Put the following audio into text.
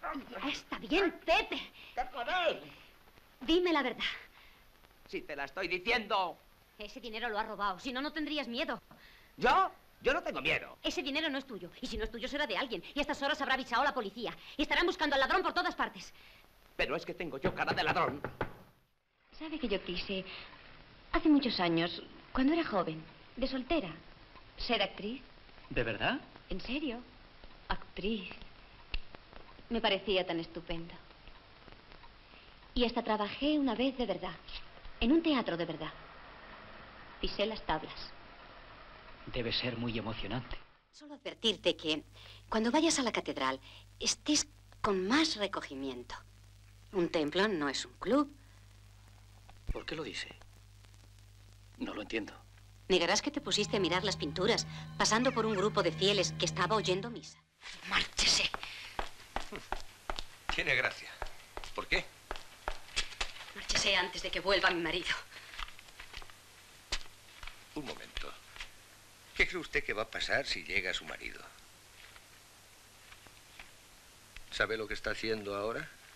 Está bien, Pepe. ¿Qué queréis? Dime la verdad. Si te la estoy diciendo. Ese dinero lo has robado, si no, no tendrías miedo. ¿Yo? Yo no tengo miedo. Ese dinero no es tuyo, y si no es tuyo será de alguien. Y a estas horas habrá avisado a la policía. Y estarán buscando al ladrón por todas partes. Pero es que tengo yo cara de ladrón. ¿Sabe que yo quise, hace muchos años, cuando era joven, de soltera, ser actriz? ¿De verdad? ¿En serio? Actriz. Me parecía tan estupendo. Y hasta trabajé una vez de verdad, en un teatro de verdad. Pisé las tablas. Debe ser muy emocionante. Solo advertirte que cuando vayas a la catedral estés con más recogimiento. Un templo no es un club. ¿Por qué lo dice? No lo entiendo. Negarás que te pusiste a mirar las pinturas, pasando por un grupo de fieles que estaba oyendo misa. ¡Márchese! Tiene gracia. ¿Por qué? Márchese antes de que vuelva mi marido. Un momento. ¿Qué cree usted que va a pasar si llega su marido? ¿Sabe lo que está haciendo ahora?